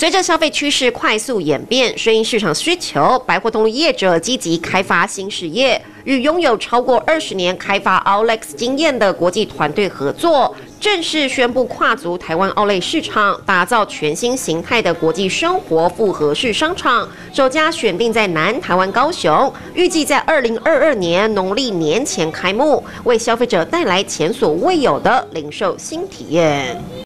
随着消费趋势快速演变，顺应市场需求，百货通路业者积极开发新事业，与拥有超过20年开发 Outlet 经验的国际团队合作，正式宣布跨足台湾 Outlet 市场，打造全新形态的国际生活复合式商场。首家选定在南台湾高雄，预计在2022年农历年前开幕，为消费者带来前所未有的零售新体验。